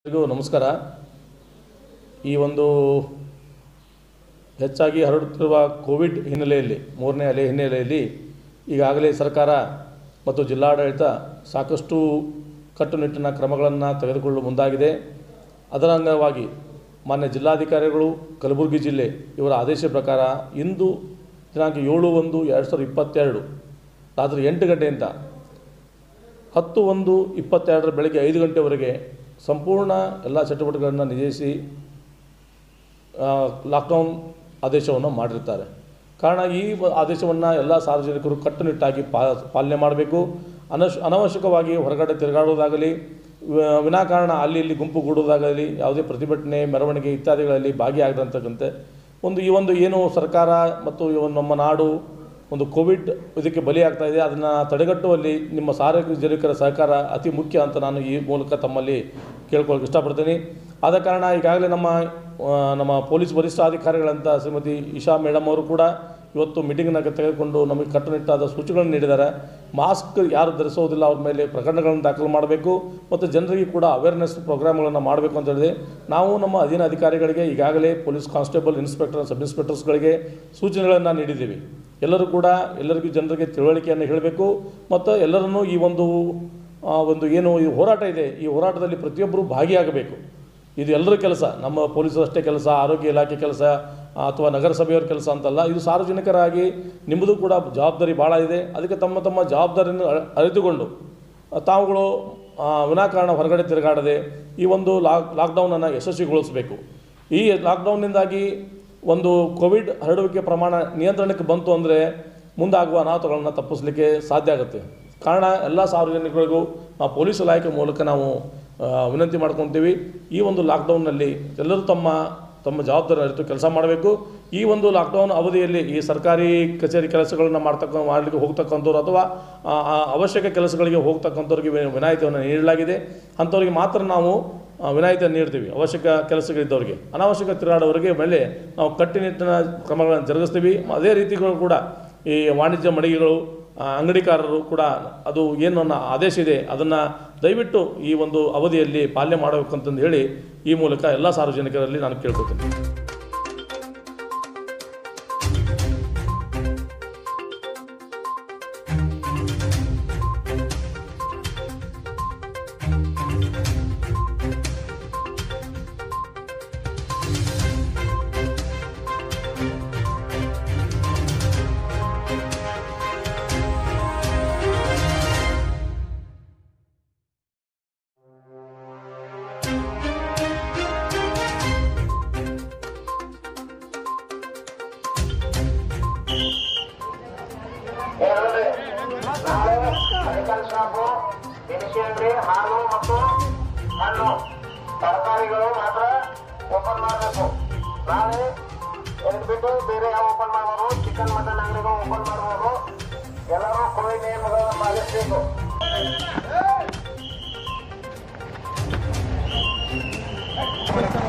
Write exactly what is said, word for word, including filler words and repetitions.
ನಮಸ್ಕಾರ. ಈ ಒಂದು ಹೆಚ್ಚಾಗಿ ಹರಡುತ್ತಿರುವ ಕೋವಿಡ್ ಹಿನ್ನೆಲೆಯಲ್ಲಿ ಮೂರನೇ ಅಲೆ ಹಿನ್ನೆಲೆಯಲ್ಲಿ ಈಗಾಗಲೇ ಸರ್ಕಾರ ಮತ್ತು ಜಿಲ್ಲಾಡಳಿತ ಸಾಕಷ್ಟು ಕಟ್ಟುನಿಟ್ಟಿನ ಕ್ರಮಗಳನ್ನು ತೆಗೆದುಕೊಳ್ಳಲು ಮುಂದಾಗಿದೆ. ಅದರ ಅಂಗವಾಗಿ ಮಾನ್ಯ ಜಿಲ್ಲಾಧಿಕಾರಿಗಳು ಕಲಬುರಗಿ ಜಿಲ್ಲೆ ಇವರ ಆದೇಶ ಪ್ರಕಾರ ಇಂದು ದಿನಾಂಕ ಏಳು ಒಂದು ಎರಡು ಸಾವಿರದ ಇಪ್ಪತ್ತೆರಡು ರಾತ್ರಿ ಎಂಟು ಗಂಟೆಯಿಂದ ಹತ್ತು ಒಂದು ಇಪ್ಪತ್ತೆರಡರ ಬೆಳಗ್ಗೆ ಐದು ಗಂಟೆವರೆಗೆ ಸಂಪೂರ್ಣ ಎಲ್ಲ ಚಟುವಟಿಕೆಗಳನ್ನು ನಿಷೇಧಿಸಿ ಲಾಕ್ಡೌನ್ ಆದೇಶವನ್ನು ಮಾಡಿರ್ತಾರೆ. ಕಾರಣ ಈ ಆದೇಶವನ್ನು ಎಲ್ಲ ಸಾರ್ವಜನಿಕರು ಕಟ್ಟುನಿಟ್ಟಾಗಿ ಪಾಲನೆ ಮಾಡಬೇಕು. ಅನಶ್ ಅನವಶ್ಯಕವಾಗಿ ಹೊರಗಡೆ ತಿರುಗಾಡುವುದಾಗಲಿ, ವಿನಾಕಾರಣ ಅಲ್ಲಿ ಇಲ್ಲಿ ಗುಂಪುಗೂಡುವುದಾಗಲಿ, ಯಾವುದೇ ಪ್ರತಿಭಟನೆ, ಮೆರವಣಿಗೆ ಇತ್ಯಾದಿಗಳಲ್ಲಿ ಭಾಗಿಯಾಗದಂತಕ್ಕಂತೆ ಒಂದು ಈ ಒಂದು ಏನು ಸರ್ಕಾರ ಮತ್ತು ನಮ್ಮ ನಾಡು ಒಂದು ಕೋವಿಡ್ ಇದಕ್ಕೆ ಬಲಿಯಾಗ್ತಾ ಇದೆ, ಅದನ್ನು ತಡೆಗಟ್ಟುವಲ್ಲಿ ನಿಮ್ಮ ಸಾರ್ವಜನಿಕರ ಸಹಕಾರ ಅತಿ ಮುಖ್ಯ ಅಂತ ನಾನು ಈ ಮೂಲಕ ತಮ್ಮಲ್ಲಿ ಕೇಳ್ಕೊಳ್ಳೋಕೆ ಇಷ್ಟಪಡ್ತೀನಿ. ಆದ ಕಾರಣ ಈಗಾಗಲೇ ನಮ್ಮ ನಮ್ಮ ಪೊಲೀಸ್ ವರಿಷ್ಠಾಧಿಕಾರಿಗಳಂತ ಶ್ರೀಮತಿ ಇಶಾ ಮೇಡಮ್ ಅವರು ಕೂಡ ಇವತ್ತು ಮೀಟಿಂಗ್ನ ತೆಗೆದುಕೊಂಡು ನಮಗೆ ಕಟ್ಟುನಿಟ್ಟಾದ ಸೂಚನೆಗಳನ್ನು ನೀಡಿದ್ದಾರೆ. ಮಾಸ್ಕ್ ಯಾರು ಧರಿಸೋದಿಲ್ಲ ಅವ್ರ ಮೇಲೆ ಪ್ರಕರಣಗಳನ್ನು ದಾಖಲು ಮಾಡಬೇಕು ಮತ್ತು ಜನರಿಗೆ ಕೂಡ ಅವೇರ್ನೆಸ್ ಪ್ರೋಗ್ರಾಮ್ಗಳನ್ನು ಮಾಡಬೇಕು ಅಂತ ಹೇಳಿದೆ. ನಾವು ನಮ್ಮ ಅಧೀನ ಅಧಿಕಾರಿಗಳಿಗೆ ಈಗಾಗಲೇ ಪೊಲೀಸ್ ಕಾನ್ಸ್ಟೇಬಲ್, ಇನ್ಸ್ಪೆಕ್ಟರ್, ಸಬ್ ಇನ್ಸ್ಪೆಕ್ಟರ್ಸ್ಗಳಿಗೆ ಸೂಚನೆಗಳನ್ನು ನೀಡಿದ್ದೀವಿ. ಎಲ್ಲರೂ ಕೂಡ ಎಲ್ಲರಿಗೂ ಜನರಿಗೆ ತಿಳುವಳಿಕೆಯನ್ನು ಹೇಳಬೇಕು ಮತ್ತು ಎಲ್ಲರನ್ನೂ ಈ ಒಂದು ಒಂದು ಏನು ಈ ಹೋರಾಟ ಇದೆ, ಈ ಹೋರಾಟದಲ್ಲಿ ಪ್ರತಿಯೊಬ್ಬರೂ ಭಾಗಿಯಾಗಬೇಕು. ಇದು ಎಲ್ಲರ ಕೆಲಸ, ನಮ್ಮ ಪೊಲೀಸರಷ್ಟೇ ಕೆಲಸ, ಆರೋಗ್ಯ ಇಲಾಖೆ ಕೆಲಸ ಅಥವಾ ನಗರಸಭೆಯವರ ಕೆಲಸ ಅಂತಲ್ಲ. ಇದು ಸಾರ್ವಜನಿಕರಾಗಿ ನಿಮ್ಮದು ಕೂಡ ಜವಾಬ್ದಾರಿ ಭಾಳ ಇದೆ. ಅದಕ್ಕೆ ತಮ್ಮ ತಮ್ಮ ಜವಾಬ್ದಾರಿಯನ್ನು ಅರಿತುಕೊಂಡು ತಾವುಗಳು ವಿನಾಕಾರಣ ಹೊರಗಡೆ ತಿರುಗಾಡದೆ ಈ ಒಂದು ಲಾಕ್ ಲಾಕ್ಡೌನನ್ನು ಯಶಸ್ವಿಗೊಳಿಸಬೇಕು. ಈ ಲಾಕ್ಡೌನ್ನಿಂದಾಗಿ ಒಂದು ಕೋವಿಡ್ ಹರಡುವಿಕೆ ಪ್ರಮಾಣ ನಿಯಂತ್ರಣಕ್ಕೆ ಬಂತು ಅಂದರೆ ಮುಂದಾಗುವ ಅನಾಹುತಗಳನ್ನು ತಪ್ಪಿಸಲಿಕ್ಕೆ ಸಾಧ್ಯ ಆಗುತ್ತೆ. ಕಾರಣ ಎಲ್ಲ ಸಾರ್ವಜನಿಕರಿಗೂ ನಾವು ಪೊಲೀಸ್ ಇಲಾಖೆ ಮೂಲಕ ನಾವು ವಿನಂತಿ ಮಾಡ್ಕೊತೀವಿ. ಈ ಒಂದು ಲಾಕ್ಡೌನ್ನಲ್ಲಿ ಎಲ್ಲರೂ ತಮ್ಮ ತಮ್ಮ ಜವಾಬ್ದಾರಿ ಅರಿತು ಕೆಲಸ ಮಾಡಬೇಕು. ಈ ಒಂದು ಲಾಕ್ಡೌನ್ ಅವಧಿಯಲ್ಲಿ ಈ ಸರ್ಕಾರಿ ಕಚೇರಿ ಕೆಲಸಗಳನ್ನು ಮಾಡ್ತಕ್ಕ ಮಾಡಲಿಕ್ಕೆ ಹೋಗ್ತಕ್ಕಂಥವ್ರು ಅಥವಾ ಅವಶ್ಯಕ ಕೆಲಸಗಳಿಗೆ ಹೋಗ್ತಕ್ಕಂಥವ್ರಿಗೆ ವಿನಾಯಿತಿಯನ್ನು ನೀಡಲಾಗಿದೆ. ಅಂಥವ್ರಿಗೆ ಮಾತ್ರ ನಾವು ವಿನಾಯಿತಿಯನ್ನು ನೀಡ್ತೀವಿ. ಅವಶ್ಯಕ ಕೆಲಸಗಳಿದ್ದವರಿಗೆ, ಅನಾವಶ್ಯಕ ತಿರುಗಾಡೋರಿಗೆ ಮೇಲೆ ನಾವು ಕಟ್ಟುನಿಟ್ಟಿನ ಕ್ರಮಗಳನ್ನು ಜರುಗಿಸ್ತೀವಿ. ಅದೇ ರೀತಿಗಳು ಕೂಡ ಈ ವಾಣಿಜ್ಯ ಮಳಿಗೆಗಳು, ಅಂಗಡಿಕಾರರು ಕೂಡ ಅದು ಏನು ಆದೇಶ ಇದೆ ಅದನ್ನು ದಯವಿಟ್ಟು ಈ ಒಂದು ಅವಧಿಯಲ್ಲಿ ಪಾಲನೆ ಮಾಡಬೇಕು ಅಂತಂದು ಹೇಳಿ ಈ ಮೂಲಕ ಎಲ್ಲ ಸಾರ್ವಜನಿಕರಲ್ಲಿ ನಾನು ಕೇಳ್ಕೊತೀನಿ. ನಾಳೆ ಮೆಡಿಕಲ್ ಶಾಪು, ದಿನಸಿ ಅಂಗಡಿ, ಹಾಲು ಮತ್ತು ಹಣ್ಣು ತರಕಾರಿಗಳು ಮಾತ್ರ ಓಪನ್ ಮಾಡಬೇಕು. ನಾಳೆ ಇದನ್ನು ಬಿಟ್ಟು ಬೇರೆ ಯಾವ ಓಪನ್ ಮಾಡ್ಬೋದು, ಚಿಕನ್ ಮಟನ್ ಅಂಗಡಿಗಳು ಓಪನ್ ಮಾಡ್ಬೋದು. ಎಲ್ಲರೂ ಕೋವಿಡ್ ನಿಯಮಗಳನ್ನು ಪಾಲಿಸಬೇಕು.